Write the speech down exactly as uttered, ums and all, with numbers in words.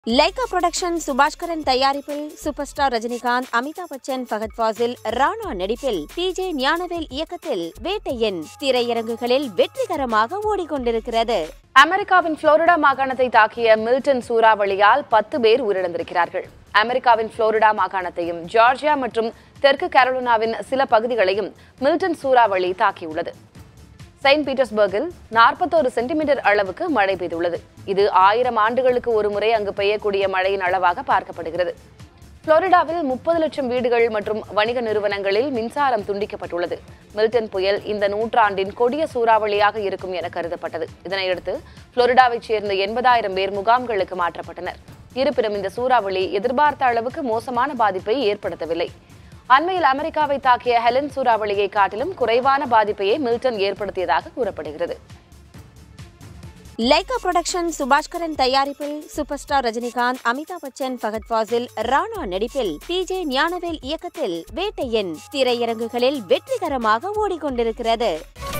Lyca production Subaskaran தயாரிப்பில் super star Rajinikanth, Amitabh Bachchan, Fahadh Faasil, Rana நடிப்பில் T J Gnanavel இயக்கத்தில் வேட்டையன் திரையரங்குகளில் வெற்றிகரமாக ஓடிக்கொண்டிருக்கிறது. அமெரிக்காவின் புளோரிடா மாகாணத்தை தாக்கிய மில்டன் சூறாவளியால் பத்து பேர் உயிரிழந்திருக்கிறார்கள். அமெரிக்காவின் புளோரிடா மாகாணத்தையும் ஜார்ஜியா மற்றும் தெற்கு கரோலினாவின் சில பகுதிகளையும் மில்டன் சூறாவளி தாக்கியுள்ளது. செயின்ட் பீட்டர்ஸ்பர்கில் நாற்பத்தோரு சென்டிமீட்டர் அளவுக்கு மழை பெய்துள்ளது. இது ஆயிரம் ஆண்டுகளுக்கு ஒரு முறை அங்கு பெய்யக்கூடிய மழையின் அளவாக பார்க்கப்படுகிறது. புளோரிடாவில் முப்பது லட்சம் வீடுகள் மற்றும் வணிக நிறுவனங்களில் மின்சாரம் துண்டிக்கப்பட்டுள்ளது. மில்டன் புயல் இந்த நூற்றாண்டின் கொடிய சூறாவளியாக இருக்கும் என கருதப்பட்டது. இதனையடுத்து புளோரிடாவைச் சேர்ந்த எண்பதாயிரம் பேர் முகாம்களுக்கு மாற்றப்பட்டனர். இருப்பினும் இந்த சூறாவளி எதிர்பார்த்த அளவுக்கு மோசமான பாதிப்பை ஏற்படுத்தவில்லை. அண்மையில் அமெரிக்காவை தாக்கிய ஹெலன் சூறாவளியை காட்டிலும் குறைவான பாதிப்பையே மில்டன் ஏற்படுத்தியதாக கூறப்படுகிறது. லைகா புரொடக்ஷன் சுபாஷ்கரன் தயாரிப்பில் சூப்பர் ஸ்டார் ரஜினிகாந்த், அமிதாப் பச்சன், ஃபகத் ஃபாசில், ராணா நடிப்பில் டி ஜே ஞானவேல் இயக்கத்தில் வேட்டையன் திரையரங்குகளில் வெற்றிகரமாக ஓடிக்கொண்டிருக்கிறது.